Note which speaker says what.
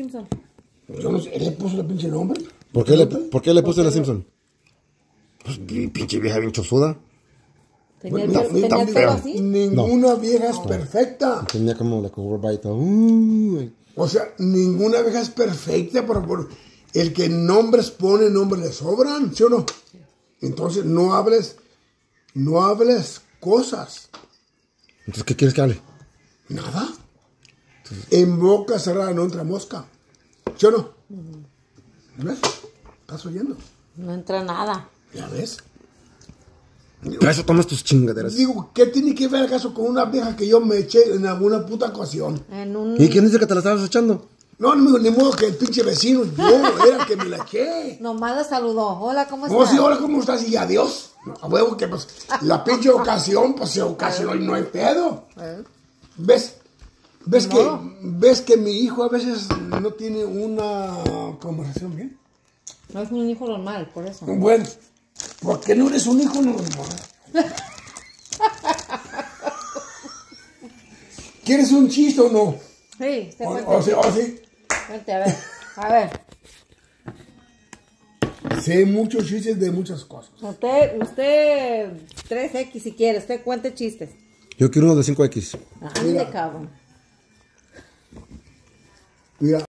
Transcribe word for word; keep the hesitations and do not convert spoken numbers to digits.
Speaker 1: Simpson?
Speaker 2: Yo no sé, ¿él le puso el pinche nombre?
Speaker 3: ¿Por qué le, ¿por qué le puse la Simpson? Pues pinche vieja bien chosuda.
Speaker 1: ¿Tenía el
Speaker 2: No,
Speaker 1: pelo,
Speaker 2: ni
Speaker 1: tenía el
Speaker 2: tan
Speaker 1: pelo
Speaker 2: feo.
Speaker 1: así?
Speaker 2: Ninguna vieja es perfecta.
Speaker 3: Tenía como la corbata. Uh,
Speaker 2: O sea, ninguna vieja es perfecta, pero por el que nombres pone, nombres le sobran, ¿sí o no? Entonces no hables, no hables cosas.
Speaker 3: Entonces, ¿qué quieres que hable?
Speaker 2: Nada. En boca cerrada no entra mosca. ¿Sí o no? ¿Ves? ¿Estás oyendo?
Speaker 1: No entra nada.
Speaker 2: ¿Ya ves?
Speaker 3: Para eso tomas tus chingaderas.
Speaker 2: Digo, ¿qué tiene que ver acaso con una vieja que yo me eché en alguna puta ocasión?
Speaker 1: En un...
Speaker 3: ¿Y quién dice que te la estabas echando?
Speaker 2: No, ni, ni modo que el pinche vecino, yo era que me la eché.
Speaker 1: Nomás la saludó. Hola, ¿cómo estás?
Speaker 2: No, sí, hola, ¿cómo estás? Y adiós. A huevo que pues la pinche ocasión, pues se ocasionó y no hay pedo. ¿Ves? ¿Ves
Speaker 1: No.
Speaker 2: que, ¿Ves que mi hijo a veces no tiene una conversación bien?
Speaker 1: No es un hijo normal, por eso.
Speaker 2: Bueno, ¿por qué no eres un hijo normal? ¿Quieres un chiste o no?
Speaker 1: Sí, usted
Speaker 2: O,
Speaker 1: cuente.
Speaker 2: o sí, o sí.
Speaker 1: Cuente, a ver. A ver.
Speaker 2: Sé muchos chistes de muchas cosas.
Speaker 1: Usted, usted, tres equis si quiere. Usted cuente chistes.
Speaker 3: Yo quiero uno de cinco equis.
Speaker 1: Ande, cabrón.
Speaker 2: Mira.